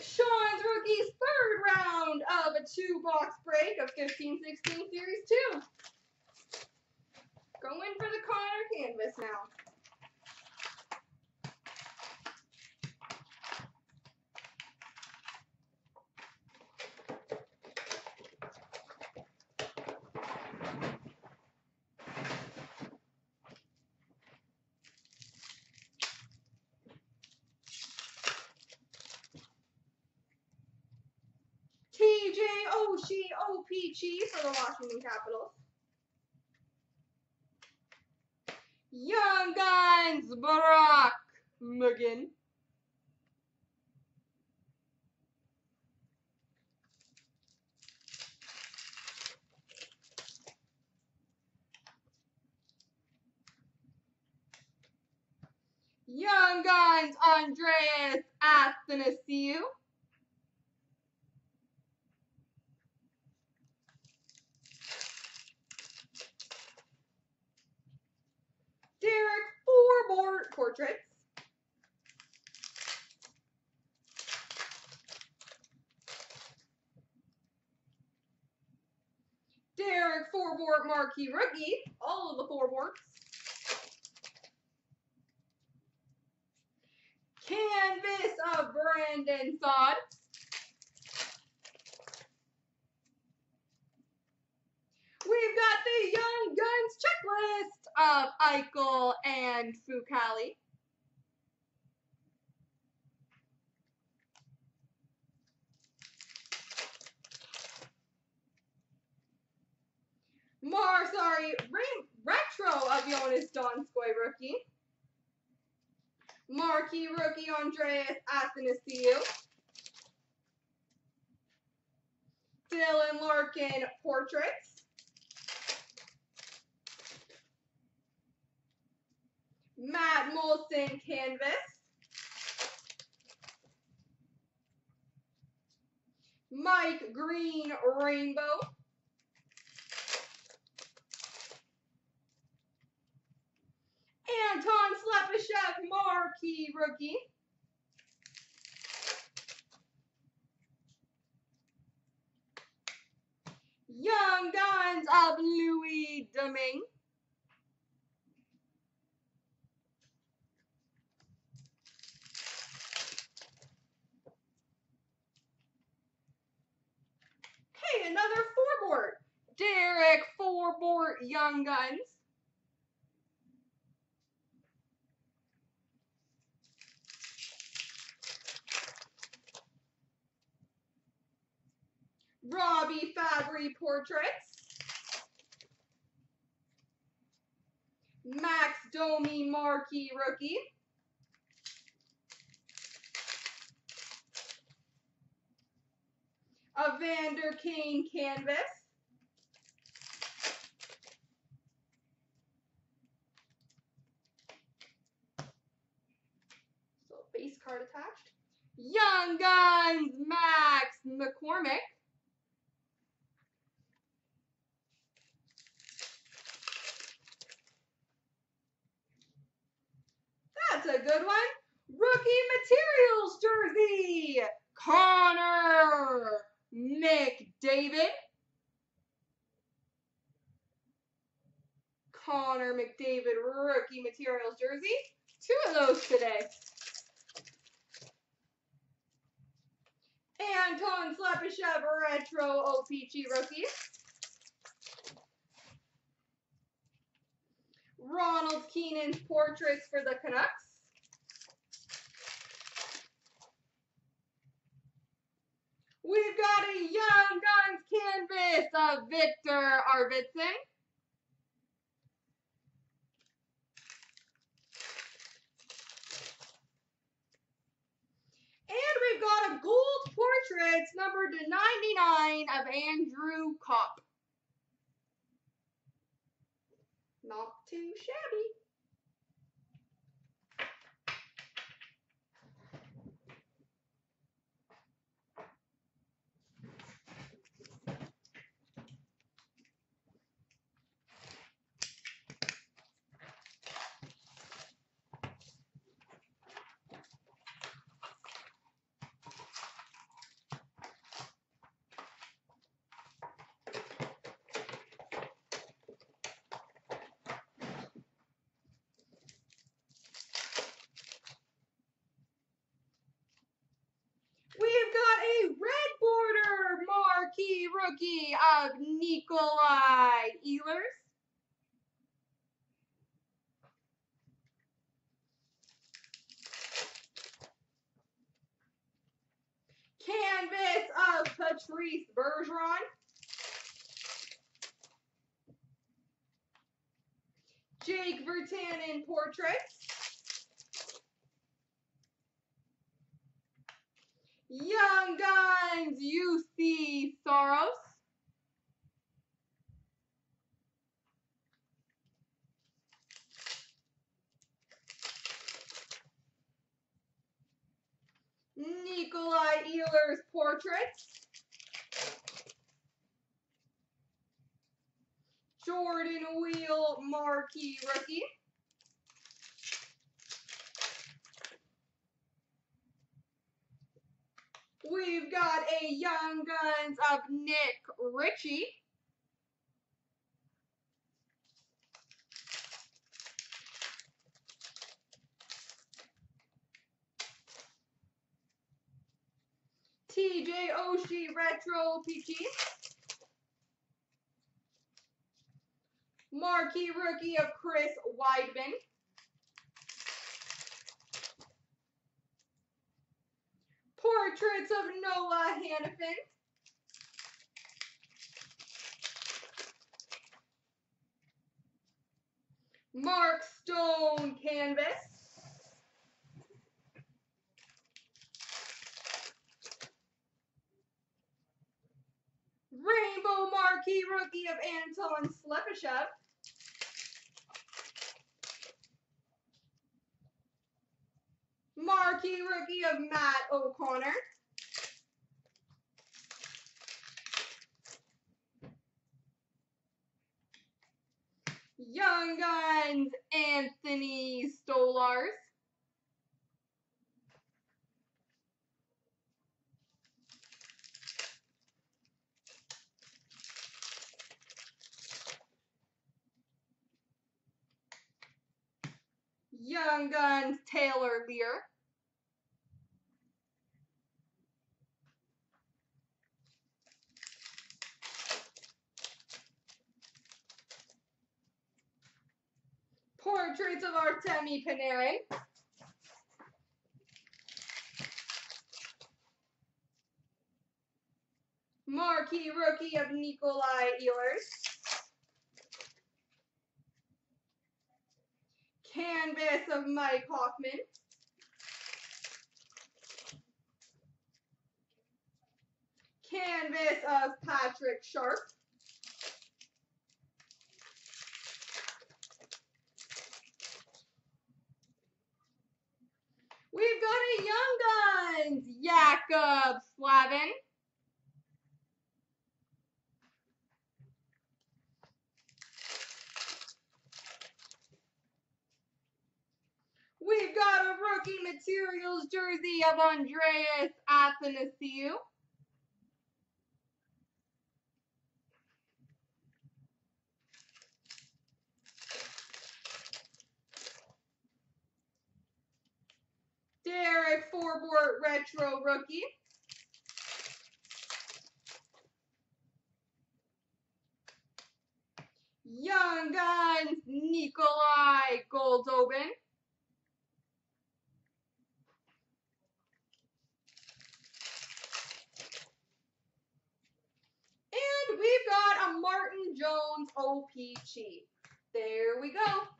It's Sean's Rookies third round of a 2-box break of 15-16 Series 2. Going for the Connor canvas now. TJ Oshie OPG for the Washington Capitals. Young Guns Brock McGinn. Young Guns Andreas Athanasiou. Derek Forbort Portraits. Derek Forbort Marquee Rookie. All of the Forborts. Canvas of Brandon Saad. We've got the Young Guns checklist of Eichel and Fucale. Retro of Jonas Donskoy Rookie. Marquee Rookie Andreas Athanasiou. Dylan Larkin Portraits. Matt Molson Canvas. Mike Green Rainbow. Anton Slepyshev Marquee Rookie. Young Guns of Louis Domingue. Hey, another Forbort. Derek Forbort Young Guns. Robbie Fabry Portraits. Max Domi Marquee Rookie. Evander Kane Canvas. So base card attached. Young Guns Max McCormick. That's a good one. Rookie Materials jersey. Connor McDavid. Connor McDavid Rookie Materials jersey. 2 of those today. Anton Slepyshev Retro OPG Rookie. Ronald Keenan's Portraits for the Canucks. We've got a Young Guns canvas of Victor Arvidsson. And we've got a gold portraits numbered to 99 of Andrew Kopp. Not too shabby. rookie of Nikolai Ehlers. Canvas of Patrice Bergeron. Jake Virtanen portraits. Young Guns UC Saros. Nikolai Ehlers portraits. Jordan Wheel marquee rookie. We've got a Young Guns of Nick Ritchie. TJ Oshie Retro Peachy. Marquee rookie of Chris Weidman. Portraits of Noah Hanifin. Mark Stone canvas. Rainbow marquee rookie of Anton Slepyshev. Marquee rookie of Matt O'Connor. Young Guns Anthony Stolarz. Young Guns Taylor Lear. Portraits of Artemi Panarin. Marquee rookie of Nikolai Ehlers. Canvas of Mike Hoffman. Canvas of Patrick Sharp. We've got a Young Guns Jakub Slavin. We've got a rookie materials jersey of Andreas Athanasiou. Derek Forbort retro rookie. Young Guns Nikolai Goldobin. And we've got a Martin Jones OPC. There we go.